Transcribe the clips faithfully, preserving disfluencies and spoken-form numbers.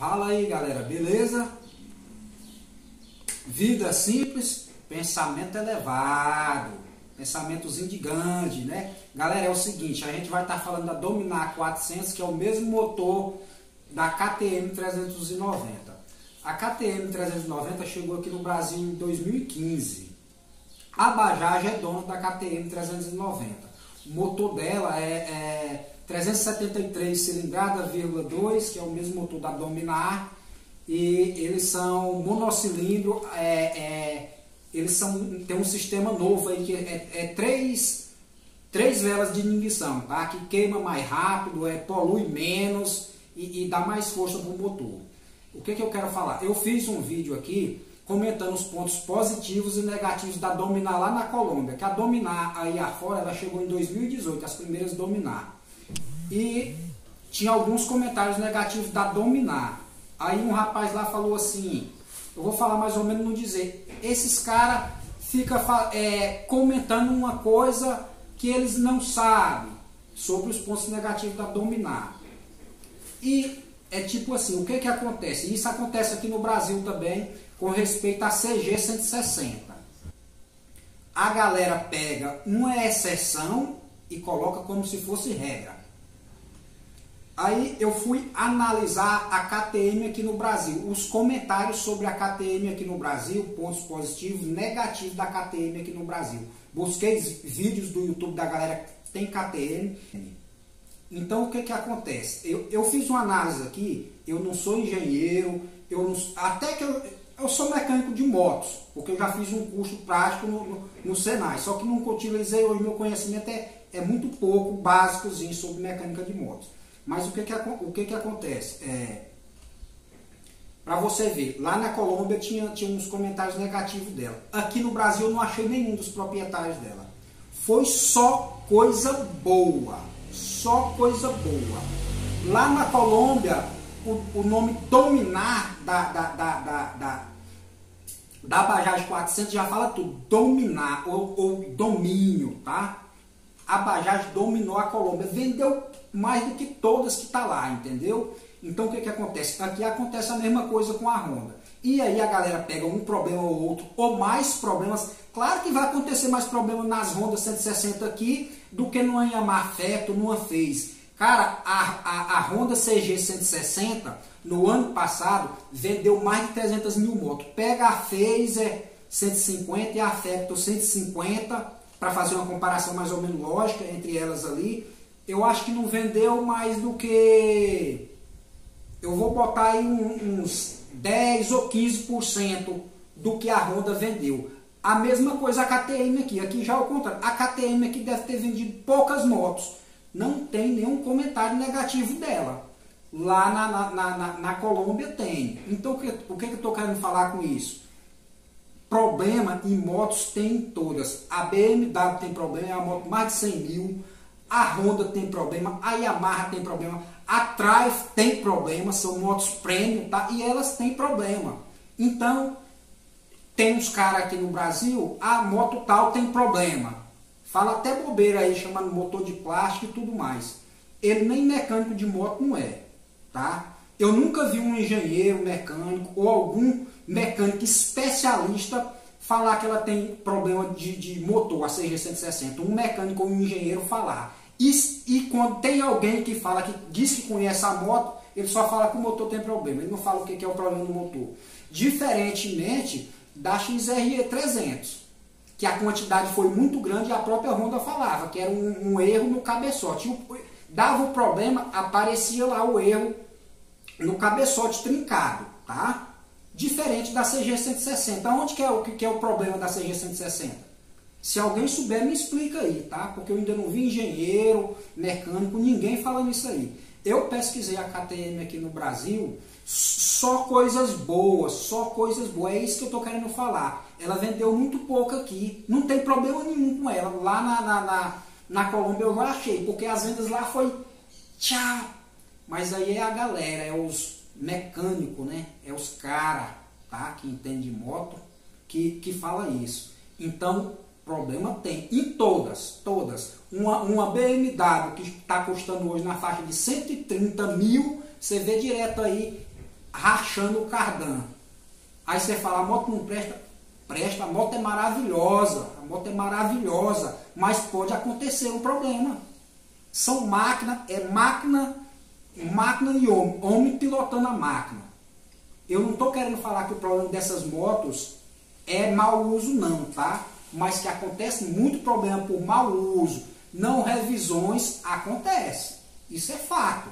Fala aí, galera, beleza? Vida simples, pensamento elevado, pensamentozinho de grande, né? Galera, é o seguinte, a gente vai estar falando da Dominar quatrocentos, que é o mesmo motor da K T M trezentos e noventa. A K T M trezentos e noventa chegou aqui no Brasil em dois mil e quinze. A Bajaj é dona da K T M trezentos e noventa. O motor dela é, é trezentos e setenta e três cilindrada, vírgula dois, que é o mesmo motor da Dominar, e eles são monocilindro, é, é, eles são, tem um sistema novo aí que é, é três, três velas de ignição, tá? Que queima mais rápido, é, polui menos e, e dá mais força para o motor. O que, que eu quero falar? Eu fiz um vídeo aqui comentando os pontos positivos e negativos da Dominar lá na Colômbia, que a Dominar aí afora, ela chegou em dois mil e dezoito, as primeiras Dominar. E tinha alguns comentários negativos da Dominar. Aí um rapaz lá falou assim, eu vou falar mais ou menos no dizer, esses caras ficam é, comentando uma coisa que eles não sabem sobre os pontos negativos da Dominar. E é tipo assim, o que que acontece? Isso acontece aqui no Brasil também, com respeito à C G cento e sessenta. A galera pega uma exceção e coloca como se fosse regra. Aí eu fui analisar a K T M aqui no Brasil, os comentários sobre a K T M aqui no Brasil, pontos positivos, negativos da K T M aqui no Brasil. Busquei vídeos do YouTube da galera que tem K T M. Então o que que acontece? Eu, eu fiz uma análise aqui, eu não sou engenheiro, eu não, até que eu, eu sou mecânico de motos, porque eu já fiz um curso prático no, no, no Senai, só que nunca utilizei, hoje meu conhecimento é, é muito pouco, básicozinho sobre mecânica de motos. Mas o que que, o que, que acontece? É, para você ver, lá na Colômbia tinha, tinha uns comentários negativos dela. Aqui no Brasil eu não achei nenhum dos proprietários dela. Foi só coisa boa. Só coisa boa. Lá na Colômbia, o, o nome Dominar da, da, da, da, da, da Bajaj quatrocentos já fala tudo. Dominar ou, ou domínio, tá? A Bajaj dominou a Colômbia, vendeu mais do que todas que tá lá, entendeu? Então o que que acontece? Aqui acontece a mesma coisa com a Honda. E aí a galera pega um problema ou outro, ou mais problemas. Claro que vai acontecer mais problemas nas Honda cento e sessenta aqui do que numa Yamaha Feto, numa Phase. Cara, a, a, a Honda C G cento e sessenta, no ano passado, vendeu mais de trezentas mil motos. Pega a Phase cento e cinquenta e a Feto cento e cinquenta, para fazer uma comparação mais ou menos lógica entre elas ali, eu acho que não vendeu mais do que, eu vou botar aí uns dez ou quinze por cento do que a Honda vendeu. A mesma coisa a K T M aqui, aqui já é o contrário. A K T M aqui deve ter vendido poucas motos, não tem nenhum comentário negativo dela. Lá na, na, na, na, na Colômbia tem. Então o que, o que eu estou querendo falar com isso? Problema em motos tem em todas. A B M W tem problema, é uma moto mais de cem mil. A Honda tem problema, a Yamaha tem problema, a Triumph tem problema, são motos premium, tá? E elas têm problema. Então, tem uns caras aqui no Brasil, a moto tal tem problema. Fala até bobeira aí, chamando motor de plástico e tudo mais. Ele nem mecânico de moto não é, tá? Eu nunca vi um engenheiro mecânico ou algum mecânico especialista falar que ela tem problema de, de motor, a C G cento e sessenta. Um mecânico ou um engenheiro falar. E, e quando tem alguém que fala, que diz que conhece a moto, ele só fala que o motor tem problema. Ele não fala o que é o problema do motor. Diferentemente da X R E trezentos, que a quantidade foi muito grande e a própria Honda falava que era um, um erro no cabeçote. Dava o problema, aparecia lá o erro no cabeçote trincado, tá? Diferente da C G cento e sessenta. Onde que é o, que é o problema da C G cento e sessenta? Se alguém souber, me explica aí, tá? Porque eu ainda não vi engenheiro, mecânico, ninguém falando isso aí. Eu pesquisei a K T M aqui no Brasil, só coisas boas, só coisas boas. É isso que eu tô querendo falar. Ela vendeu muito pouco aqui, não tem problema nenhum com ela. Lá na, na, na, na Colômbia eu já achei, porque as vendas lá foi tchau. Mas aí é a galera, é os mecânicos, né? É os caras, tá? Que entendem de moto, que, que fala isso. Então, problema tem. Em todas, todas. Uma, uma B M W que está custando hoje na faixa de cento e trinta mil, você vê direto aí rachando o cardan. Aí você fala, a moto não presta? Presta, a moto é maravilhosa, a moto é maravilhosa, mas pode acontecer um problema. São máquinas, é máquina, máquina e homem, homem pilotando a máquina. Eu não estou querendo falar que o problema dessas motos é mau uso não, tá? Mas que acontece muito problema por mau uso, não revisões, acontece. Isso é fato.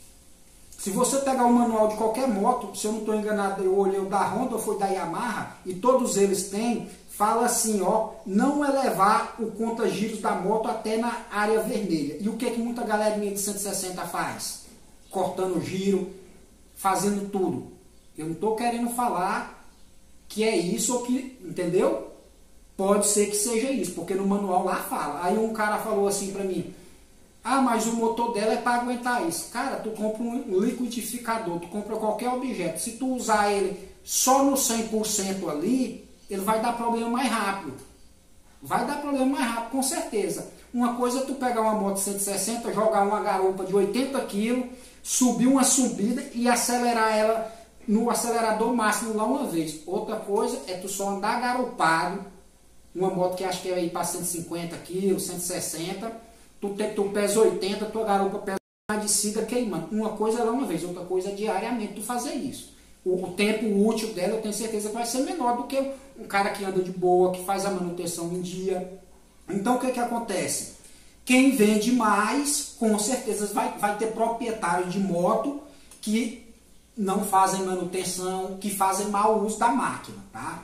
Se você pegar o manual de qualquer moto, se eu não estou enganado, eu olhei o da Honda ou foi da Yamaha, e todos eles têm, fala assim, ó, não elevar o conta-giros da moto até na área vermelha. E o que que muita galerinha de cento e sessenta faz? Cortando o giro, fazendo tudo. Eu não estou querendo falar que é isso ou que, entendeu? Pode ser que seja isso, porque no manual lá fala. Aí um cara falou assim para mim, ah, mas o motor dela é para aguentar isso. Cara, tu compra um liquidificador, tu compra qualquer objeto. Se tu usar ele só no cem por cento ali, ele vai dar problema mais rápido. Vai dar problema mais rápido, com certeza. Uma coisa é tu pegar uma moto cento e sessenta, jogar uma garupa de oitenta quilos, subir uma subida e acelerar ela no acelerador máximo lá uma vez. Outra coisa é tu só andar garupado, uma moto que acho que é ir para cento e cinquenta quilos, cento e sessenta, tu, te, tu pesa oitenta, tua garupa pesa mais de siga queimando. Uma coisa é lá uma vez, outra coisa é diariamente tu fazer isso. O, o tempo útil dela eu tenho certeza que vai ser menor do que um cara que anda de boa, que faz a manutenção em dia. Então o que que acontece? Quem vende mais, com certeza vai, vai ter proprietário de moto que não fazem manutenção, que fazem mau uso da máquina, tá?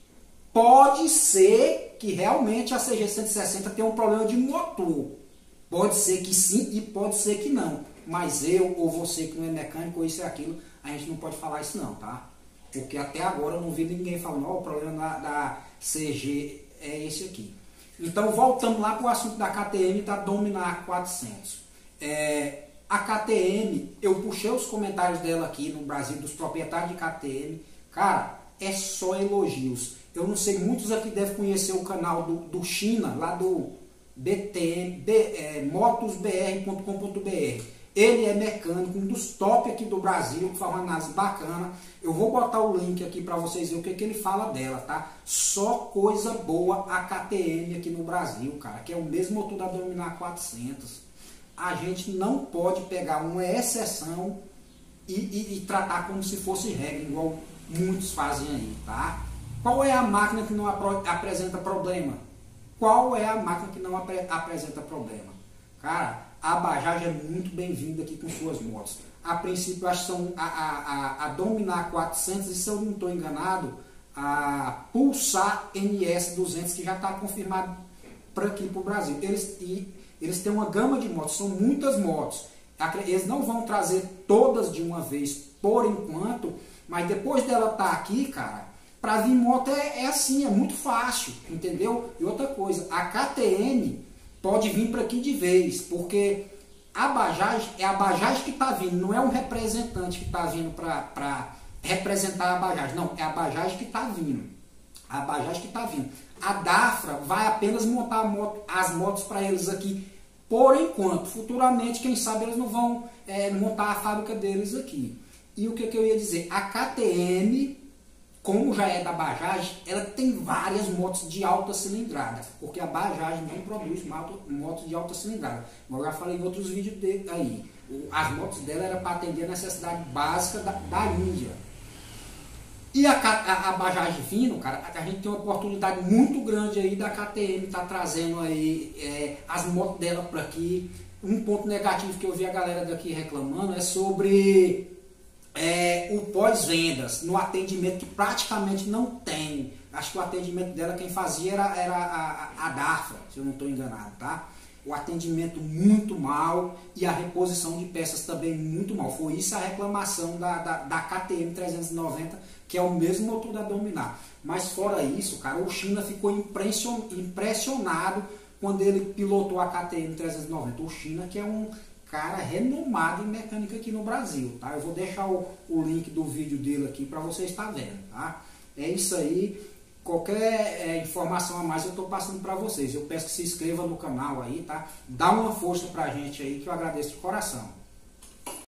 Pode ser que realmente a C G cento e sessenta tenha um problema de motor. Pode ser que sim e pode ser que não. Mas eu ou você que não é mecânico ou isso e aquilo, a gente não pode falar isso não, tá? Porque até agora eu não vi ninguém falando, ó, o problema da, da C G é esse aqui. Então, voltando lá para o assunto da K T M, da Dominar quatrocentos. É, a K T M, eu puxei os comentários dela aqui no Brasil, dos proprietários de K T M. Cara, é só elogios. Eu não sei, muitos aqui devem conhecer o canal do, do China, lá do B T M, B, é, motos b r ponto com ponto b r. Ele é mecânico, um dos top aqui do Brasil, que faz uma análise bacana. Eu vou botar o link aqui para vocês verem o que, que ele fala dela, tá? Só coisa boa a K T M aqui no Brasil, cara, que é o mesmo motor da Dominar quatrocentos. A gente não pode pegar uma exceção e, e, e tratar como se fosse regra, igual muitos fazem aí, tá? Qual é a máquina que não ap apresenta problema? Qual é a máquina que não ap apresenta problema? Cara, a Bajaj é muito bem-vinda aqui com suas motos. A princípio, acho que são a, a, a, a Dominar quatrocentos, e se eu não estou enganado, a Pulsar N S duzentos, que já está confirmado para aqui para o Brasil. Eles, e, eles têm uma gama de motos, são muitas motos. Eles não vão trazer todas de uma vez, por enquanto, mas depois dela estar tá aqui, cara, para vir moto é, é assim, é muito fácil, entendeu? E outra coisa, a K T M pode vir para aqui de vez, porque a Bajaj é a Bajaj que está vindo, não é um representante que está vindo para representar a Bajaj, não, é a Bajaj que está vindo, a Bajaj que está vindo. A Dafra vai apenas montar moto, as motos para eles aqui, por enquanto. Futuramente, quem sabe eles não vão é, montar a fábrica deles aqui. E o que, que eu ia dizer? A K T M, como já é da Bajaj, ela tem várias motos de alta cilindrada, porque a Bajaj não produz motos de alta cilindrada. Eu já falei em outros vídeos dele aí. As motos dela eram para atender a necessidade básica da, da Índia. E a, a, a Bajaj vindo, cara, a gente tem uma oportunidade muito grande aí da K T M estar tá trazendo aí é, as motos dela por aqui. Um ponto negativo que eu vi a galera daqui reclamando é sobre É, o pós-vendas, no atendimento que praticamente não tem. Acho que o atendimento dela quem fazia era, era a, a Dafra, se eu não estou enganado, tá? O atendimento muito mal e a reposição de peças também muito mal. Foi isso a reclamação da, da, da K T M trezentos e noventa, que é o mesmo motor da Dominar. Mas fora isso, cara, o China ficou impressionado quando ele pilotou a K T M trezentos e noventa. O China, que é um cara renomado em mecânica aqui no Brasil, tá? Eu vou deixar o, o link do vídeo dele aqui para você estar vendo, tá? É isso aí. Qualquer é, informação a mais eu estou passando para vocês. Eu peço que se inscreva no canal aí, tá? Dá uma força pra gente aí que eu agradeço de coração.